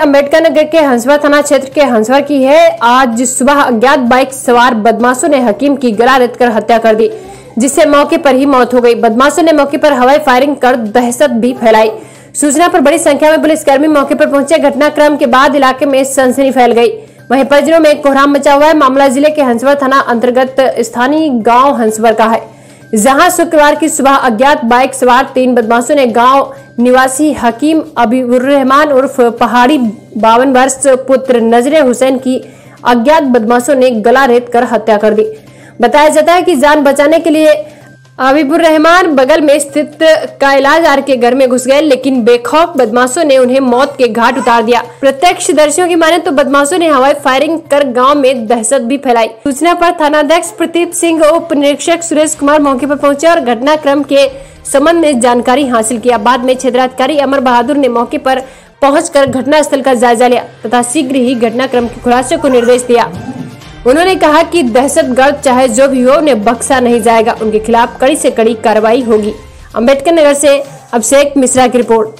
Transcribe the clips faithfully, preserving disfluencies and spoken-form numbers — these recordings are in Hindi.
अंबेडकर नगर के हंसवर थाना क्षेत्र के हंसवर की है। आज सुबह अज्ञात बाइक सवार बदमाशों ने हकीम की गला रेतकर हत्या कर दी, जिससे मौके पर ही मौत हो गई। बदमाशों ने मौके पर हवाई फायरिंग कर दहशत भी फैलाई। सूचना पर बड़ी संख्या में पुलिसकर्मी मौके पर पहुंचे। घटनाक्रम के बाद इलाके में सनसनी फैल गई। वहीं परिजनों में कोहराम मचा हुआ है। मामला जिले के हंसवर थाना अंतर्गत स्थानीय गाँव हंसवर का है, जहां शुक्रवार की सुबह अज्ञात बाइक सवार तीन बदमाशों ने गांव निवासी हकीम अबीबुर रहमान उर्फ पहाड़ी बावन वर्ष पुत्र नजरे हुसैन की अज्ञात बदमाशों ने गला रेत कर हत्या कर दी। बताया जाता है कि जान बचाने के लिए अबीबुर रहमान बगल में स्थित कैलाश के घर में घुस गए, लेकिन बेखौफ बदमाशों ने उन्हें मौत के घाट उतार दिया। प्रत्यक्षदर्शियों की माने तो बदमाशों ने हवाई फायरिंग कर गांव में दहशत भी फैलाई। सूचना पर थानाध्यक्ष प्रदीप सिंह, उप निरीक्षक सुरेश कुमार मौके पर पहुंचे और घटनाक्रम के संबंध में जानकारी हासिल किया। बाद में क्षेत्राधिकारी अमर बहादुर ने मौके पर पहुंचकर घटनास्थल का जायजा लिया तथा शीघ्र ही घटनाक्रम के खुलासे को निर्देश दिया। उन्होंने कहा कि दहशतगर्द चाहे जो भी हो, उन्हें बख्शा नहीं जाएगा। उनके खिलाफ कड़ी से कड़ी कार्रवाई होगी। अंबेडकर नगर से अभिषेक मिश्रा की रिपोर्ट।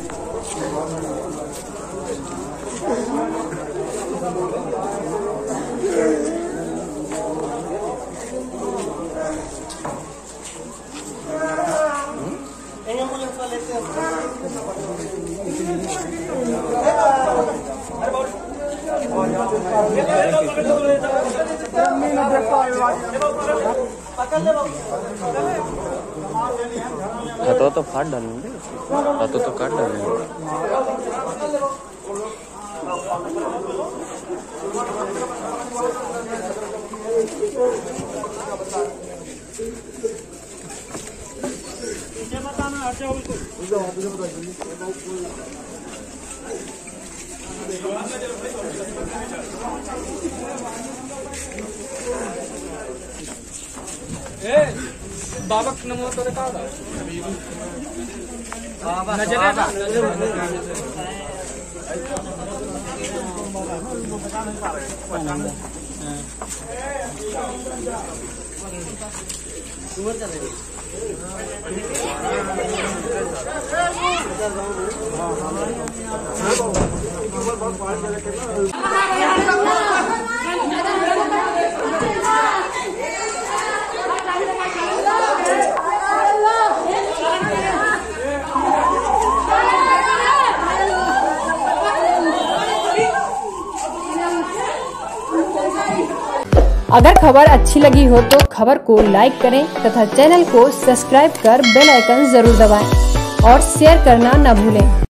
हाथों तो फाड़ डालेंगे, हाथों तो काट डालेंगे। ए बाबा नमो तो का बाबा नजर अगर खबर अच्छी लगी हो तो खबर को लाइक करें तथा चैनल को सब्सक्राइब कर बेल आइकन जरूर दबाएं और शेयर करना न भूलें।